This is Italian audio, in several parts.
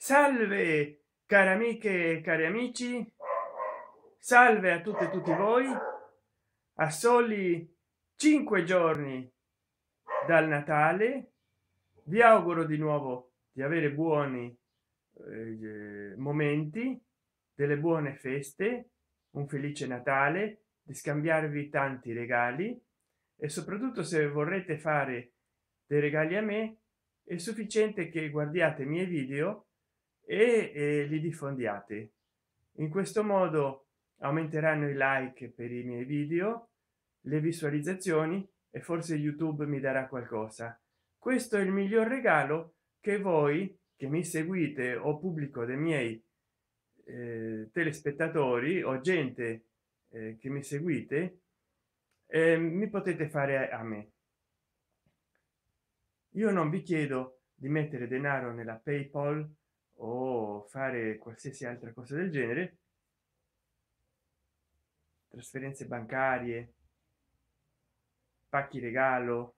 Salve cari amiche e cari amici, salve a tutte e tutti voi. A soli 5 giorni dal Natale vi auguro di nuovo di avere buoni momenti, delle buone feste, un felice Natale, di scambiarvi tanti regali e soprattutto se vorrete fare dei regali a me è sufficiente che guardiate i miei video e li diffondiate. In questo modo aumenteranno i like per i miei video, le visualizzazioni e forse YouTube mi darà qualcosa. Questo è il miglior regalo che voi che mi seguite o pubblico dei miei telespettatori o gente che mi seguite mi potete fare a me. Io non vi chiedo di mettere denaro nella PayPal o fare qualsiasi altra cosa del genere, trasferenze bancarie, pacchi regalo.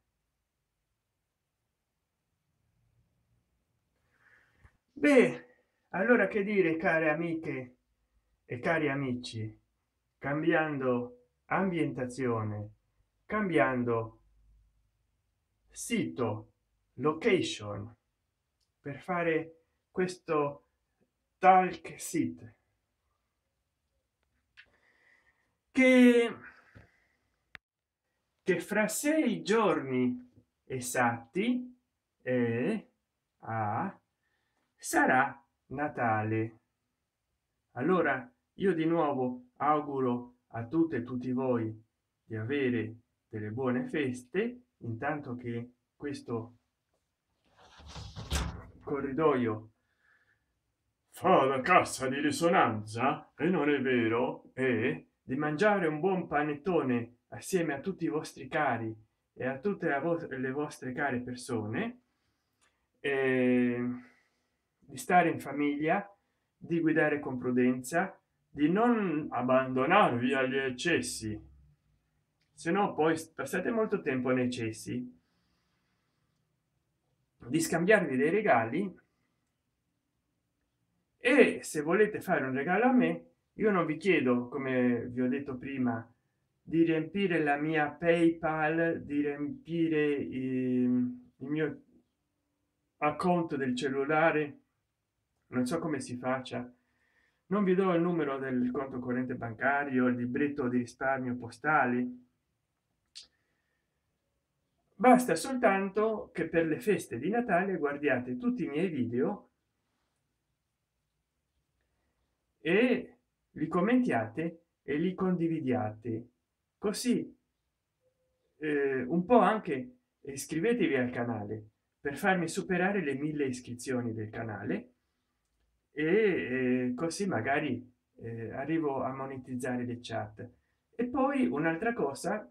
Beh, allora che dire, care amiche e cari amici, cambiando ambientazione, cambiando sito, location per fare questo talk sit che fra 6 giorni esatti sarà Natale. Allora io di nuovo auguro a tutte e tutti voi di avere delle buone feste, intanto che questo corridoio fa la cassa di risonanza e non è vero, e di mangiare un buon panettone assieme a tutti i vostri cari e a tutte le vostre care persone, e di stare in famiglia, di guidare con prudenza, di non abbandonarvi agli eccessi, se no poi passate molto tempo nei cessi, di scambiarvi dei regali e se volete fare un regalo a me io non vi chiedo, come vi ho detto prima, di riempire la mia PayPal, di riempire il mio account del cellulare, non so come si faccia, non vi do il numero del conto corrente bancario, il libretto di risparmio postale, basta soltanto che per le feste di Natale guardiate tutti i miei video e li commentiate e li condividiate, così un po' anche iscrivetevi al canale per farmi superare le 1000 iscrizioni del canale e così magari arrivo a monetizzare le chat. E poi un'altra cosa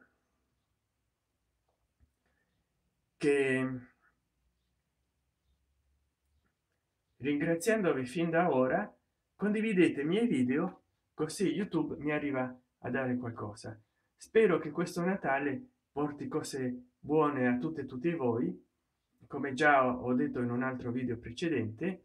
che, ringraziandovi fin da ora, condividete i miei video così YouTube mi arriva a dare qualcosa. Spero che questo Natale porti cose buone a tutte e tutti voi, come già ho detto in un altro video precedente.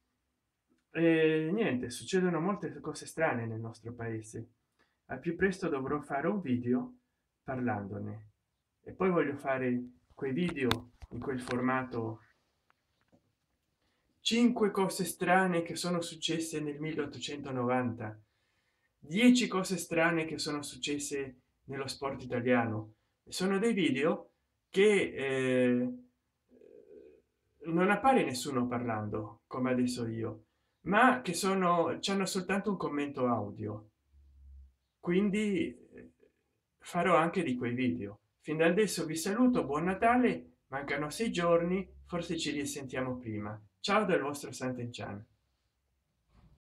E niente, succedono molte cose strane nel nostro paese. Al più presto dovrò fare un video parlandone e poi voglio fare quei video in quel formato: 5 cose strane che sono successe nel 1890, 10 cose strane che sono successe nello sport italiano. Sono dei video che non appare nessuno parlando come adesso io, ma che sono, c'hanno soltanto un commento audio, quindi farò anche di quei video. Fin da adesso vi saluto, buon Natale, mancano 6 giorni, forse ci risentiamo prima. Ciao dal vostro Sant'Enchan.